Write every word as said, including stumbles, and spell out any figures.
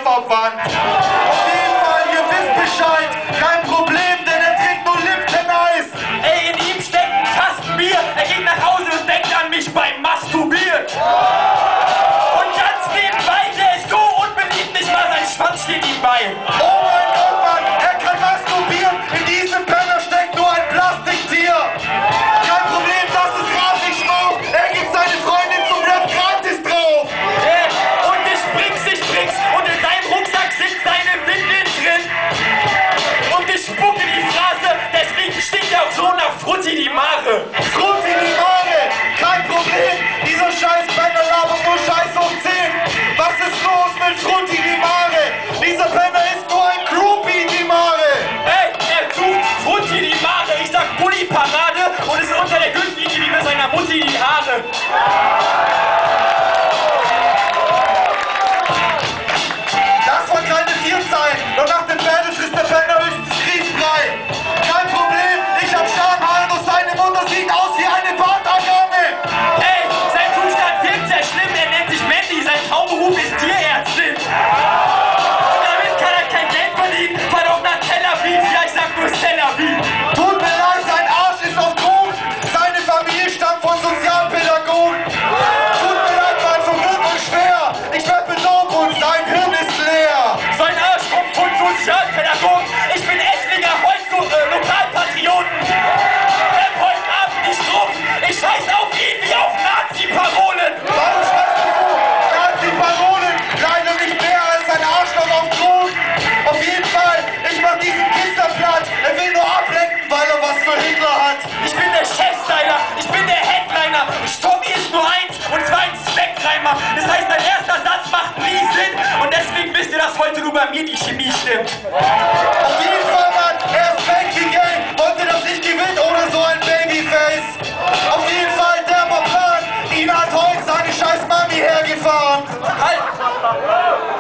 Kofferband. Auf jeden Fall, ihr wisst Bescheid, kein Problem, denn er trinkt nur Lipton-Eis. Ey, in ihm steckt ein Kasten Bier. Er geht nach Hause und denkt an mich beim Masturbieren. Und ganz nebenbei, der ist so unbeliebt, nicht mal sein Schwanz steht ihm bei. Oh mein Gott, Mann, er kann masturbieren. In diesem Penner steckt nur ein Plastiktier. Kein Problem, das ist Rasenschmauch. Er gibt seine Freundin zum Rap gratis drauf. Äh, und ich bring's, ich bring's. Und in seinem Rucksack sind seine Windeln drin. Und ich spucke die Phrase, deswegen stinkt er auch so nach Frutti die Mare. Frutti die Mare, kein Problem. Dieser scheiß Penner labert nur Scheiß um zehn. Was ist los mit Frutti die Mare? Dieser Penner ist nur ein Groupie die Mare. Ey, er sucht Frutti die Mare. Ich sag Bulli-Parade und ist unter der Gürtellinie wie bei seiner Mutti die Haare. Das soll keine vier sein. Und nach dem Battle frisst der Penner höchstens Grießbrei. Kein Problem, ich hab Schamhaare, doch seine Mutter sieht aus wie eine Bartagame. Ey, sein Zustand wirkt sehr schlimm. Er nennt sich Mandy, sein Traumberuf ist Tierärztin. Und damit kann er kein Geld verdienen. Fahr doch nach Tel Aviv. Ja, ich sag nur Tel Aviv. Tut mir leid, sein Arsch ist auf Drogen. Seine Familie stammt von Sozialpädagogen. Tut mir leid, Mann, so wird und schwer. Ich werd benommen und sein Hirn ist leer. Sein Arsch kommt von Sozialpädagogen. Ich bin Esslinger Holz äh, Lokalpatrioten. Rap heute Abend nicht drauf. Ich scheiß auf ihn wie auf Nazi-Parolen. Warum schreibst du so? Nazi-Parolen, leider nicht mehr als ein Arschloch auf Drogen. Auf jeden Fall, ich mach diesen Kister platt. Er will nur ablenken, weil er was für Hitler hat. Ich bin der Chefstyler, ich bin der Headliner. Tommy ist nur eins und zweitens Speckreimer. Das heißt, dein erster Satz macht nie Sinn. Und deswegen wisst ihr, dass heute nur bei mir die Chemie stimmt. Auf jeden Fall, Mann, er ist fake wie Game. Wollte das nicht gewinnt ohne so ein Babyface. Auf jeden Fall, der Plan. Ihn hat heute seine scheiß Mami hergefahren. Halt!